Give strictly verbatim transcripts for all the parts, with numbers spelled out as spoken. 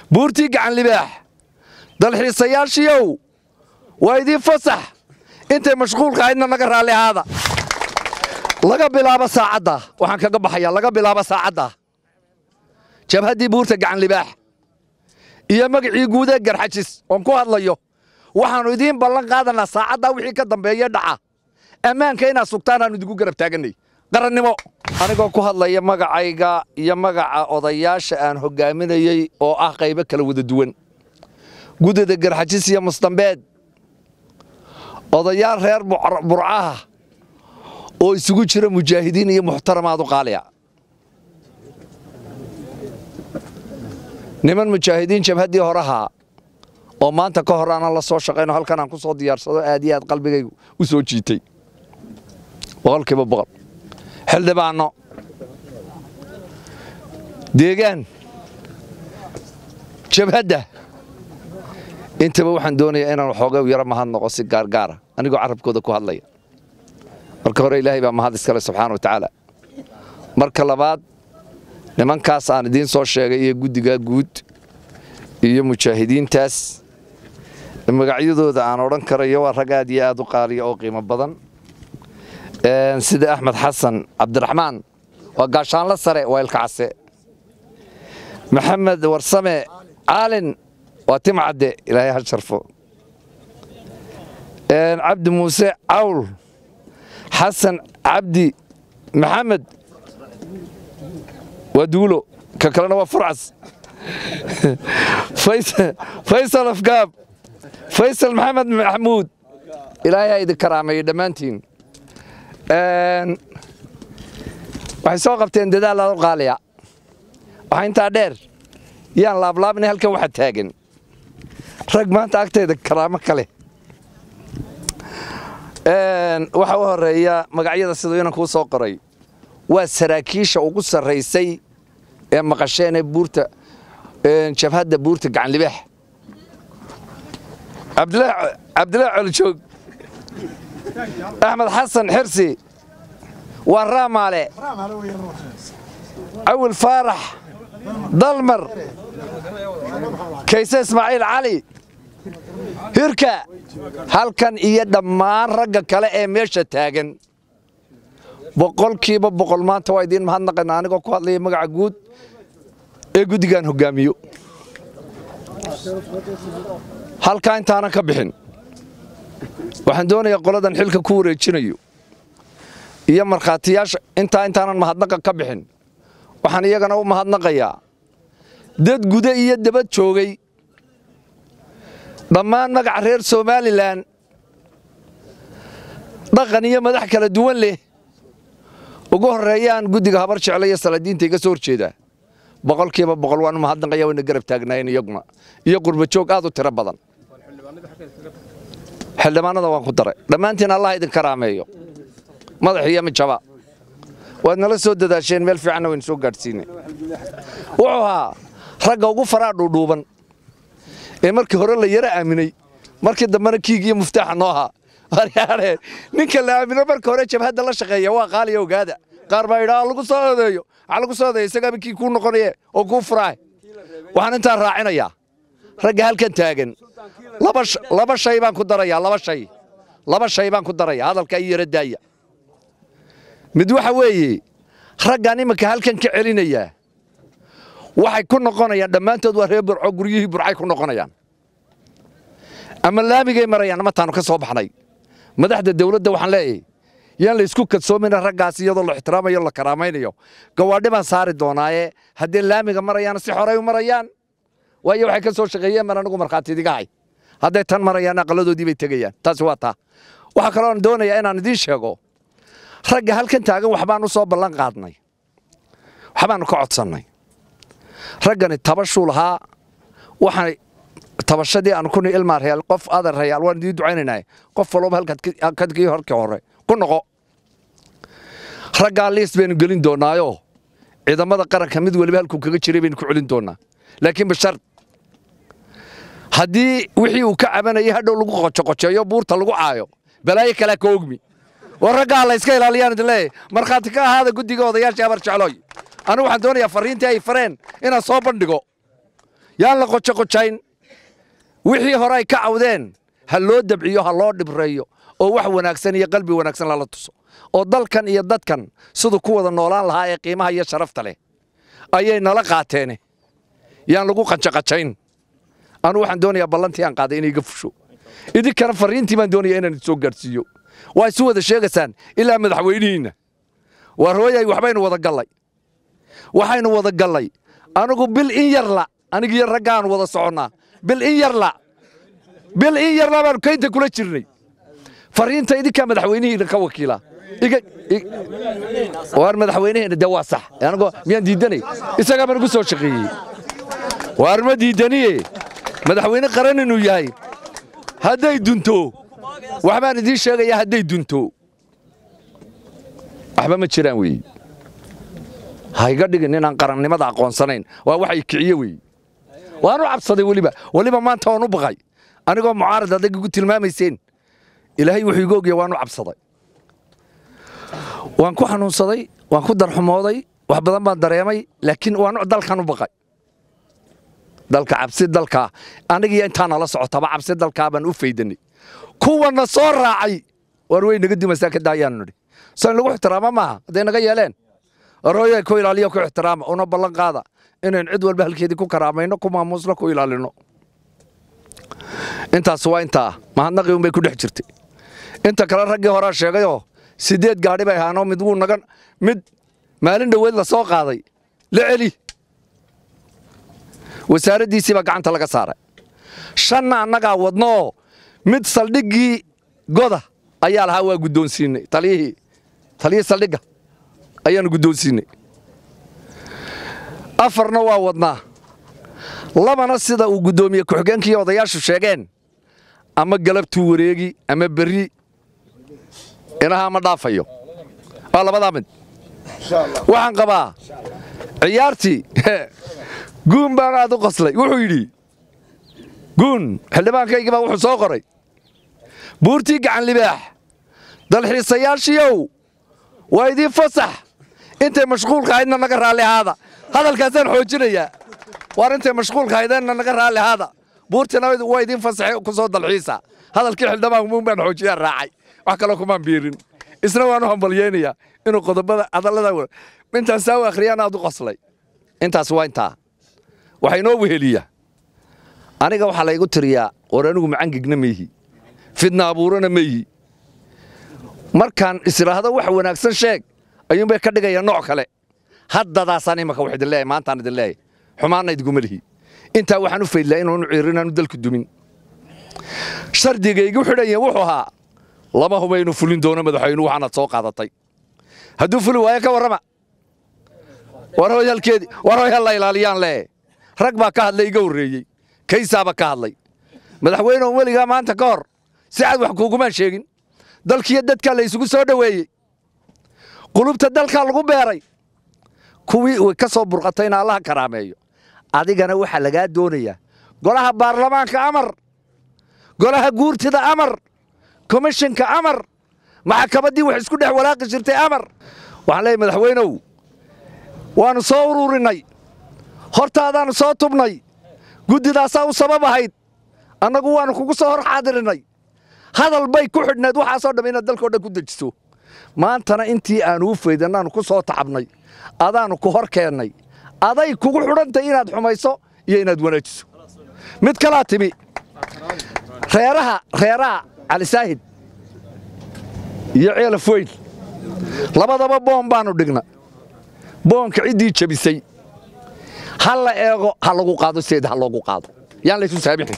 buurtii gacan libaax dalxiisayaashiyow waa idiin fasax intay mashquulka ahaydna naga raalli ahaada laga bilaabo saacadda waxaan kaga baxayaa laga bilaabo saacadda jabhaddii buurta gacan libaax iyo magacii guud ee garxajis oon ku hadlayo waxaannu idiin ballan qaadanaa saacadda wixii ka dambeeya dhaca ammaanka inaad sugtaan aanu idigu garab taaganay qarannimo anigoo ku hadlaya magacayga iyo magaca odayaasha aan hogaaminayay oo ah qaybo kala wada duwan gudida garxajis iyo mustambeed odayaal reer burcaha oo isugu jira mujaahidiin iyo muxtaramaad u qaaliya niman mujaahidiin jabhaddii horaha oo maanta ka hor aanan la soo shaqayno halkan aan ku soo diyaarsado aad iyo aad qalbigaygu u soo jiitay boqolkiiba boqol xildhibaano deegaan jabhadda intaba waxaan doonayaa inaan waxooga yaro mahad noqo si gaargaara anigoo carabkooda ku hadlaya marka hore ilaahay baa mahad iskale subxaana wa tacaala marka labaad nimankaas aan idiin soo sheegay iyo guddigaa guud iyo mujaahidiintaas magacyadooda aan odhan karayo waa rag aad iyo aad u qaaliya oo qiimo badan sida axmed xasan cabdiraxmaan waa gaashaanla sare waa ilka case maxamed warsame caalin waa timcadde ilaahay ha sharfo cabdi muuse cawl xasan cabdi maxamed waa duulo ka kalena waa furcas faysal afgaab faysal maxamed maxamuud ilaahay ha idin karaameeyo dhammaantiin waxay soo qabteen dadaal aad u qaaliya waxaa intaa dheer yaan laablaabinay halkan waxa taagan rag maanta agteeda karaamo kale waxa u horeeya magacyada siduu inankuu soo qoray waa saraakiisha ugu sarraysay ee maqasheen ee buurta jabhadda buurta gacan libaax cabdilaahi coljoog axmed xasan xirsi waa raamaale awil faarax dalmar kayse ismaaciil cali hirka halkan iyo dhammaan ragga kale ee meesha taagan boqolkiiba boqol maanta waa idiin mahadnaqayna anigoo ku hadlaya magaca guud ee guddigaan hoggaamiyo halkaa intaanan ka bixin waxaan doonayaa qoladan xilka ku wareejinayo iyo markhaatiyaasha intaa intaanan mahadnaqa ka bixin waxaan iyagana u mahadnaqayaa dad guda iyo dabad joogay dhammaan magaca reer somalilan dhaqan iyo madax kala duwan leh ugu horreeyaan guddiga habar jecla iyo saladiinta iga soo horjeeda boqolkiiba boqol waan u mahadnaqayaa wayna garab taagnaayeen iyaguna iyo qurbajoog aad u tiro badan xildhibaanada waan ku daray dhammaantiin allah idin karaameeyo madax iyo mijaba waad nala soo dadaasheen meel fiicanna waynu soo gaadhsiinay wuxuu ahaa ragga ugu faraa dhuudhuuban ee markii hore la yara aaminay markii dambena kiig iyo muftaaxa noo ahaa ninka la aamino marka hore jabhadda la shaqeeya waa qaaliya ogaada qaar baa yidhaa lagu soo odeeyo waxaa lagu soo odeeya isagaaba kii kuu noqonaye oo kuu furaay waxaan intaa raacinayaa ragga halkan taagan laba shay baan ku darayaa laba shay laba shay baan ku darayaa hadalka iyo yara daaya mid waxa weeye raggan iminka halkan ka celinaya waxay ku noqonayaan dhammaantood waa reer burco guryihii burcay ku noqonayaan ama laamigay marayaan mataanu ka soo baxnay madaxda dawladda waxaan leeyahay yaan la isku kadsoomayna raggaas iyadoo la ixtiraamayo la karaamaynayo gawaadhi baan saari doonaaye haddii laamiga marayaan si xoray u marayaan waayo waxay ka soo shaqeeyeen mar anigu markhaati idiga hay hadday tan marayaan aqaladoodii bay tegayaan taasi waa taa waxaa kaloo aan doonayaa inaan idiin sheego ragga halkan taagan waxbaan u soo ballan qaadnay waxbaanu ka codsannay raggani tabashuu lahaa waxaan tabashadii aan ku ilmaa real qof adan real waan idin ducaynaynaa qof walba halkadkii horkii hore ku noqo raggaa liis baynu gelin doonaayo ciidamada qaranka mid waliba halkuu kaga jiray baynu ku celin doonaa laakiin bashar haddii wixii uu ka cabanayay hadhow lagu qojoqojeeyo buurta lagu caayo balaayo kale ka ogmi war raggaa la iska ilaaliyaan idin leeyahay markhaati ka ahaada guddiga odayaasha habar jeclooy anigu waxaan doonayaa fariintii ay fareen inaan soo bandhigo yaan la qojo qojayn wixii hore ay ka cawdeen ha loo dabciyo ha loo dhibreeyo oo wax wanaagsan iyo qalbi wanaagsan la tuso oo dalkan iyo dadkan sidoo ku wada noolaan lahaa ee qiimaha iyo sharafta leh ayay nala qaateen yaan lagu qanjaqajayn anu waxaan doonayaa ballantii aan qaaday inay iga fusho idinkana fariintii baan doonayaa inaan soo gaarsiiyo waa isu wada sheegaysaan ilaa madaxweynihiina waa hooyay waxbaynu wada gallay waxaynu wada gallay anigu bil in yar la anigii raggaan wada soconnaa bil in yar la bil in yar la baan kaynta kula jirnay fariinta idinka madaxweynihiina ka wakiila iga waar madaxweynihiina de waa sax anigu miyaan diidanay isaga baan ugu soo shaqeeyey waar ma diidaniye madaxweyne qaran inuu yahay hadday dunto waxbaan idiin sheegayaa hadday dunto waxba ma jiraan weeye ha iga dhigin inaan qarannimada aqoonsanayn waa waxay kiciye weeye waanu cabsaday weliba weliba maanta waan u baqay anigoo mucaarad adag igu tilmaamayseen ilaahay wuxuu iga ogyahay waanu cabsaday waan ku xanuunsaday waan ku darxumooday wax badan baan dareemay laakiin waanu dalkan u baqay dalka cabsi dalka anigii intaan la socotaba cabsi dalka baan u faydanay kuwana soo raacay war way naga dimaysaa ka daayaan nidhi san lagu ixtiraama maaha haday naga yeeleen arooyay ku ilaaliyo ku ixtiraama una ballan qaada inaan cid walba halkeedii ku karaamayno ku maamusno ku ilaalino intaas waa inta mahadnaqi un bay ku dhex jirtay inta kale raggii hore sheegayo sideed gaadhi bay ahaanoo mid wuu nagan mid maalin dhaweed la soo qaaday la celi wasaaraddiisii baa gacanta laga saaray shanna annagaa wadno mid saldhiggii goda ayaa lahaa waa guddoonsiinay taliyihii taliyihii saldhigga ayaanu guddoonsiinay afarna waa wadnaa labana sida uu guddoomiye ku-xigeenkii odayaashu sheegeen ama galabtuu wareegi ama berri inaha ma dhaafayo waa labadaa mid waxaan qabaa ciyaartii guun baan aad u qoslay wuxuu yidhi guun xildhibaankaygii baa wuxuu soo qoray buurtii gacan libaax dalxiisayaashiiow waa idiin fasax intay mashquulka ahaydna naga raalli ahaada hadalkaasaan xoojinayaa waar intay mashquulka ahaydeenna naga raalli ahaada buurtiina waa idiin fasaxe ku soo dalxiisa hadalkii xildhibaan muun baan xoojiyaa raacay wax kaloo kumaan biirin isna waan u hambalyeynayaa inuu qodobada hadallada intaan saa u akhriyaan aad u qoslay intaas waa intaa waxaa inoo weheliyaa aniga waxaa laygu tiriyaa war anigu macangigna maihi fidna abuurana maihi markaan israahdo wax wanaagsan sheeg ayuunbay ka dhigayaa nooc kale haddadaasaan imaka wax idin leeyahay maantaan idin leeyahay xumaanna idguma lihi intaa waxaan u faydlaa inuunu ciirin aanu dalku dumin shardigaygu xidhanya wuxuu ahaa lama huba inuu fulin doono madaxweynuhu waxaanaad soo qaadatay hadduu fuli waayo ka warrama war hooy halkeedii war hooy hal la ilaaliyaan lee rag baa ka hadlay iga horreeyey kaysaaba ka hadlay madaxweynuhu weligaa maanta ka hor si cad wax kuugumaan sheegin dalkiiyo dadkaa la isugu soo dhoweeyey qulubta dalkaa lagu beeray kuwii way ka soo burqatayna allaha karaameeyo adigana waxaa lagaa doonayaa golaha baarlamaanka amar golaha guurtida amar komishinka amar maxkamaddii wax isku dhex walaaqi jirtay amar waxaan leeyahay madaxweynow waannu soo ururinay hortaadaannu soo tubnay guddidaasaa u sabab ahayd annagu waannu kugu soo hor xaadirinay hadal bay ku xidhnayd waxaasoo dhamm inaad dalkao dhan ku dejiso maantana intii aannu u faydannaannu ku soo tacabnay adaannu ku hor keennay aday kugu xidhantay inaad xumayso iyo inaad wanaajiso mid kalaa timi reeraha reeraha cali saahid iyo ceelaf weyn labadaba boon baannu dhigna boonka ciddii jabisay ha la eego ha lagu qaado seed ha loogu qaado yaan laysu saamixin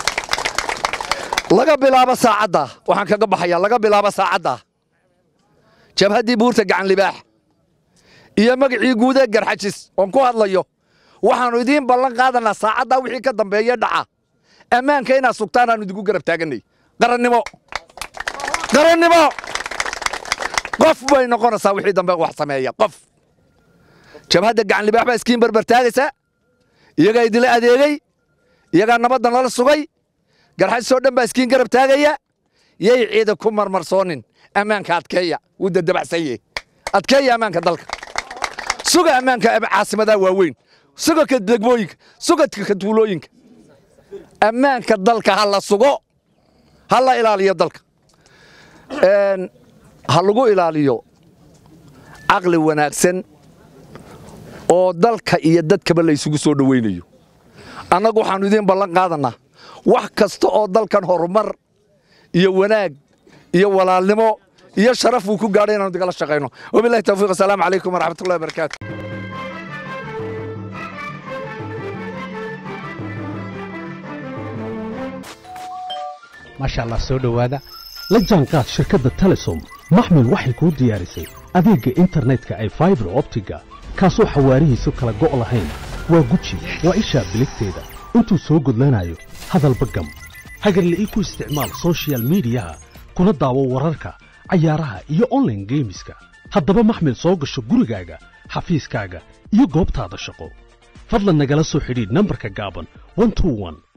laga bilaabo saacadda waxaan kaga baxayaa laga bilaabo saacadda jabhaddii buurta gacan libaax iyo magacii guud ee garxajis oon ku hadlayo waxaannu idiin ballan qaadanaa saacaddaa wixii ka dambeeye dhaca ammaanka inaad sugtaan aanu idigu garab taagannay qarannimo qarannimo qof bay noqonaysaa wixii dambe wax sameeya qof jabhadda gacan libaax baa iskiin barbar taagaysaa iyagaa idila adeegay iyagaa nabaddan lala sugay garxajisoo dhan baa iskiin garab taagaya yay ciida ku marmarsoonin ammaanka adkeeya wuu dadabacsan yahe adkeeya ammaanka dalka suga ammaanka caasimadaa waaweyn sugadka degmooyinka sugadka katuulooyinka ammaanka dalka ha la sugo ha la ilaaliyo dalka een ha lagu ilaaliyo aqli wanaagsan oo dalka iyo dadkaba la isugu soo dhaweynayo annagu waxaanu idin ballan qaadanaa wax kasta oo dalkan horumar iyo wanaag iyo walaalnimo iyo sharaf uu ku gaadhay inaanu digala shaqeyno wabillahi tawfiiq assalaamu calaykum waraxmatullahi wabarakaatu maasha Allah soo dhawaada la jaanqaad shirkadda Telesom maxmil waxay ku diyaarisay adeegga internetka ay fiber optiga kaasoo xawaarihiisu kala go' lahayn waa guji waa isha biligteeda intuu soo gudlanayo hadalba gam hagarle ii ku isticmaal social media kuna daawo wararka cayaaraha iyo online gameska haddaba maxmil soo gasho gurigaaga xafiiskaaga iyo goobtaada shaqo fadlan nagala soo xidhiidh nambarka gaaban one two one